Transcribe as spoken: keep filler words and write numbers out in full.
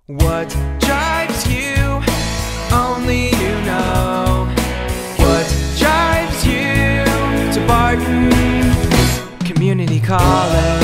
What drives you? Only you know. What drives you to Barton Community College?